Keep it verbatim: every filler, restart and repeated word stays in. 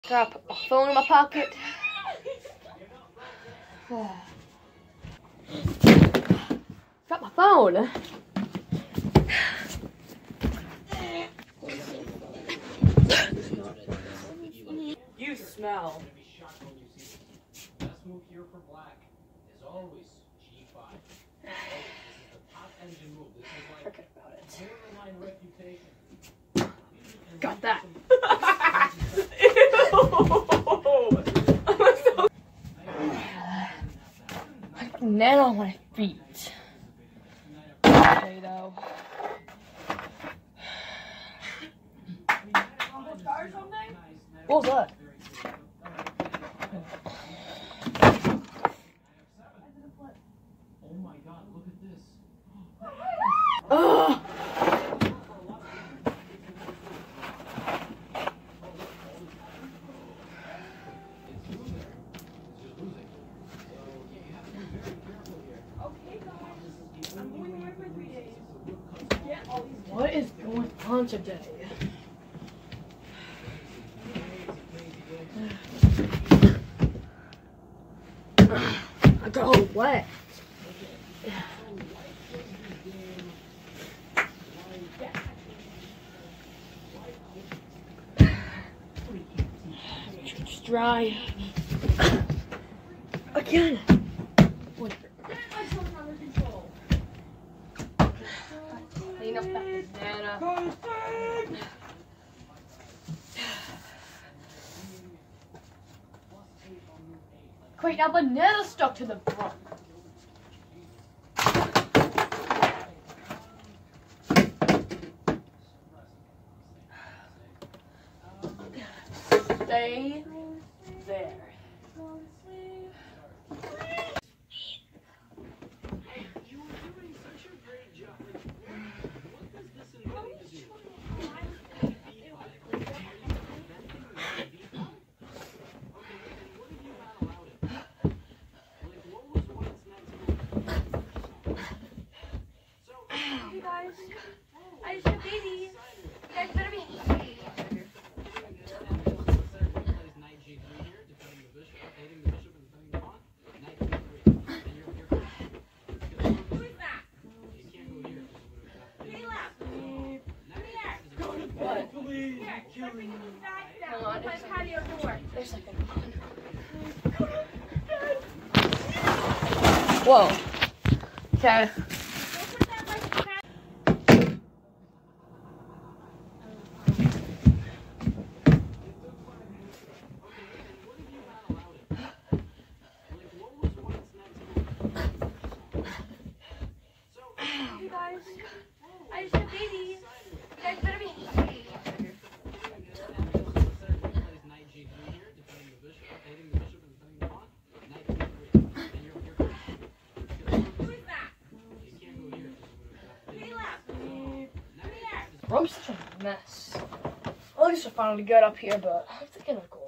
Gotta put my phone in my pocket. Got my phone. You smell. Best move here for black is always G five. This is the top engine move. This is like Forget about it. borderline reputation. Got that. I got net on my feet. Okay, though. What was that? Oh my god, look at this. Ugh. What is going on today? I got all wet. It's dry. Again. Whatever. Clean up that banana. Wait, now banana stuck to the front. Stay there. You guys, I just had baby. You guys better be. Who is that? Caleb, come here. What? Here, start bringing these bags down. Open my patio door. There's like a Whoa. Okay. Go put that like patio. You guys, I just had baby. You guys better be. Who is that? Caleb, come here. I'm such a mess. At least I finally got up here, but I'm thinking of going.